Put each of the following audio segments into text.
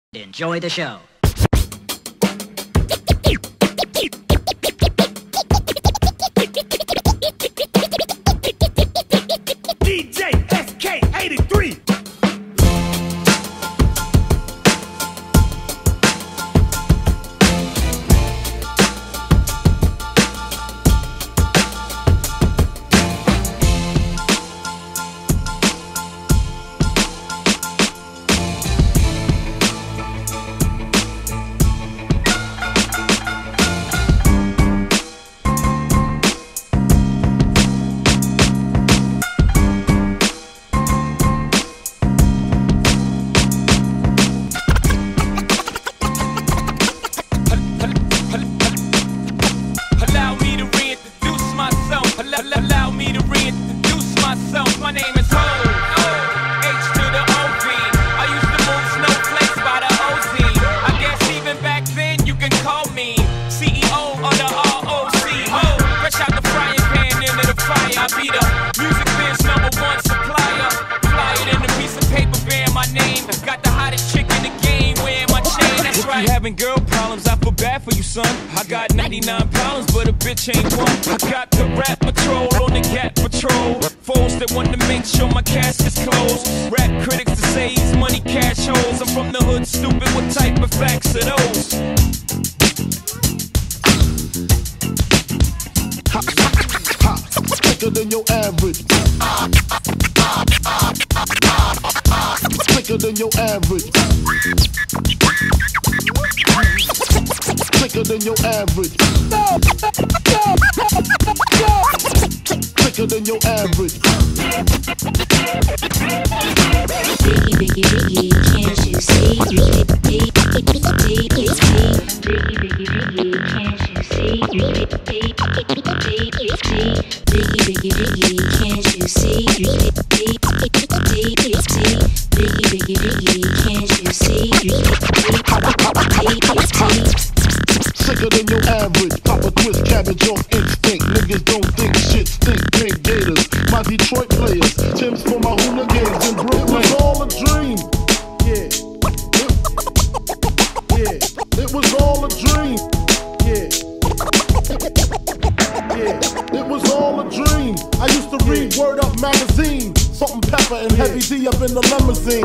Enjoy the show. DJ SK83. Allow me to reintroduce myself. My name is Ho, H to the O-V. I used to move snowflakes by the OZ. I guess even back then you can call me CEO of the ROC. Ho, fresh out the frying pan into the fire. I be the music biz #1 supplier. Fly it in a piece of paper bearing my name. Got the hottest chick in the game wearing my chain. That's right. If you having girl problems, I feel bad for you, son. I got 99 problems, but a bitch ain't one. I got the rap patrol on the Gat Patrol. Foes that want to make sure my cash is closed. Rap critics to say he's money cash holes. I'm from the hood, stupid. What type of facts are those? Quicker than your average. Quicker than your average. Quicker than your average. Quicker than your average. Biggie, biggie, biggie, can't you see? Biggie, biggie, biggie, can't you see? Biggie, biggie, biggie, can't you see? Biggie, biggie, biggie, can't you see? Sicker than your average. Papa twist cabbage off instinct. Niggas don't think shit stink. Pink Gators, my Detroit players. Tim's for my hooligans in Brooklyn. It was all a dream. Yeah. It was all a dream. Yeah. It was all a dream. I used to read Word Up magazine. Salt and Pepper and Heavy D up in the limousine.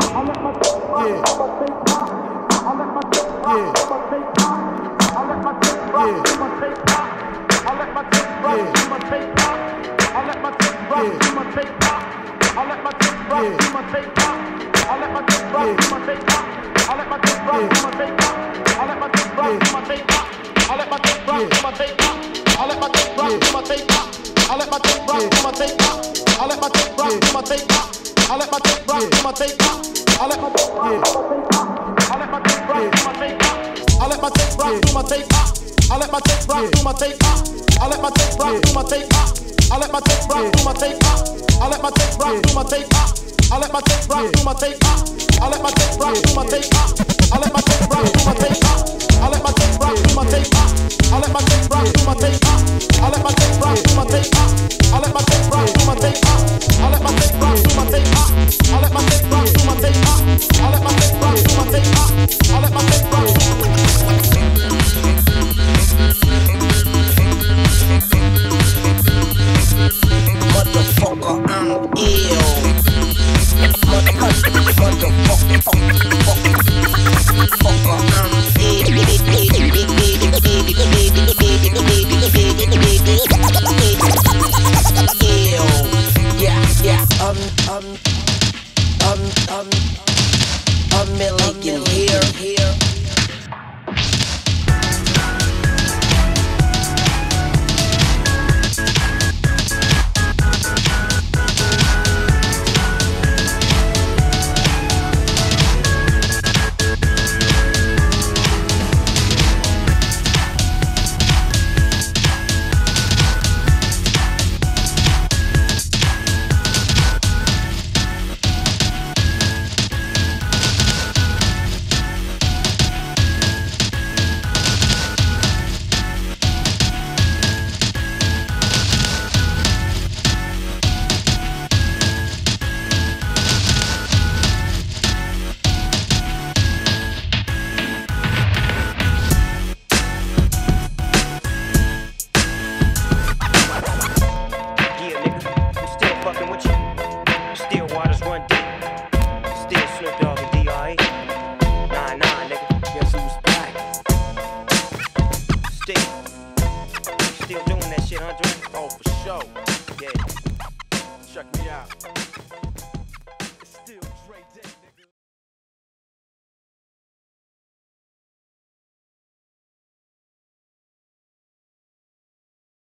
Check me out.